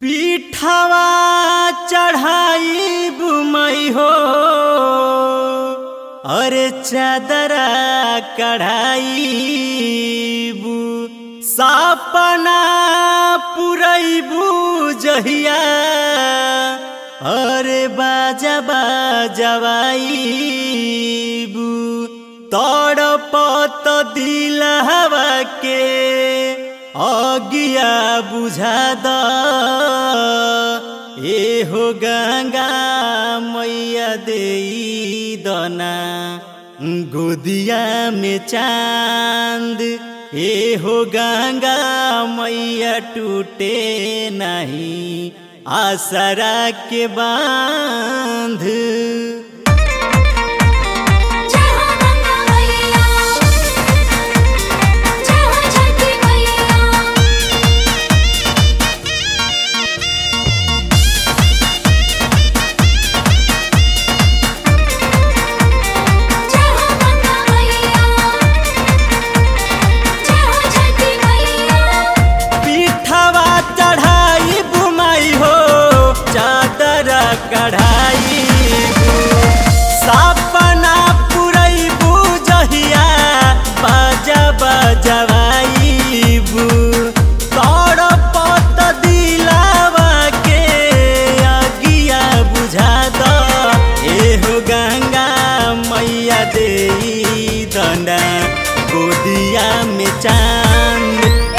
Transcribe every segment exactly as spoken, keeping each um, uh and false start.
पीठवा चढ़ाई बुमई हो अरे चादरा कढ़ाई बु सपना पुरैबू जहिया अरे बाजा बाजवाई बु तड़पत दिलहवा के अगिया बुझा द ए हो गंगा मैया देई दना गोदिया में चांद ए हो गंगा मैया टूटे नहीं आसरा के बांध। कढ़ाई सपना पुरैबू जहिया बाजा बजवाईबू तड़पत दिलावा के अगिया बुझा द एहो गंगा मैया देई दना गोदिया में चांद।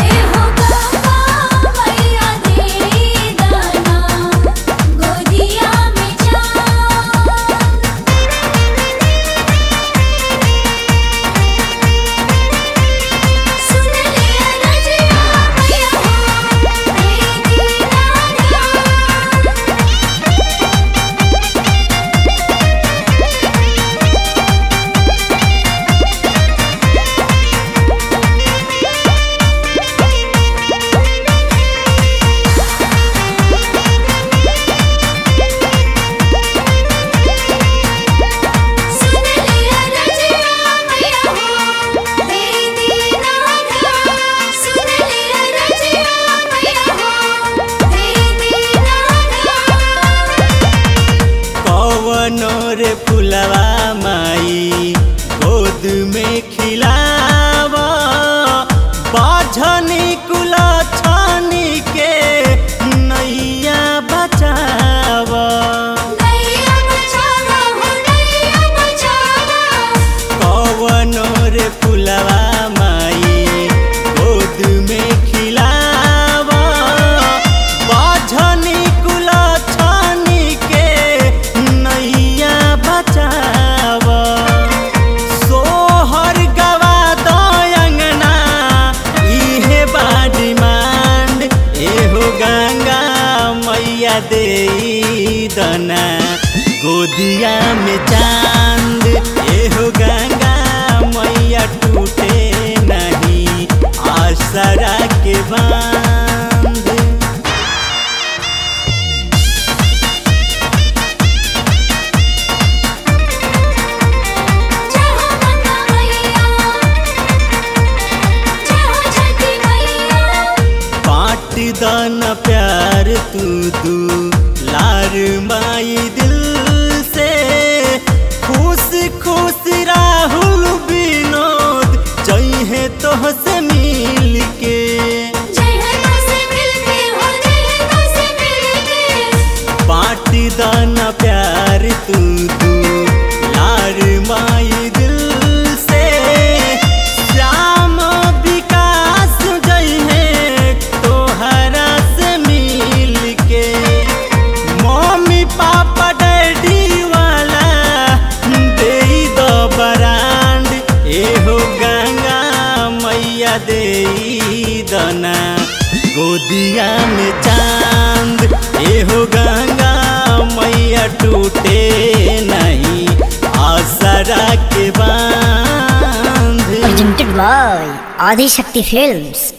रे फुलवा माई गोद में खिलावा बाझनी कुला छानी के नैया बचावा कवनो रे फुलवा माई गोद में खिलावा बाझनी कुला छानी के सोहर गवा दयंगना इहे बाडी मांड एहो गंगा मैया देई दना गोदिया में चांद एहो गंगा मैया टूटे नहीं आसरा के बांध। दाना प्यार तू तू लार माई दिल से खुश खुश राहुल विनोद चाहिए तो से मिल के पार्टी दाना प्यार तू तू लार माई दिल से श्याम विकास जइहे पापा डैडी वाला देई दो बरांड एहो गंगा मैया देई दना गोदिया में चांद एहो गंगा मैया टूटे नहीं आसरा के बांध। Presented by Adi Shakti Films।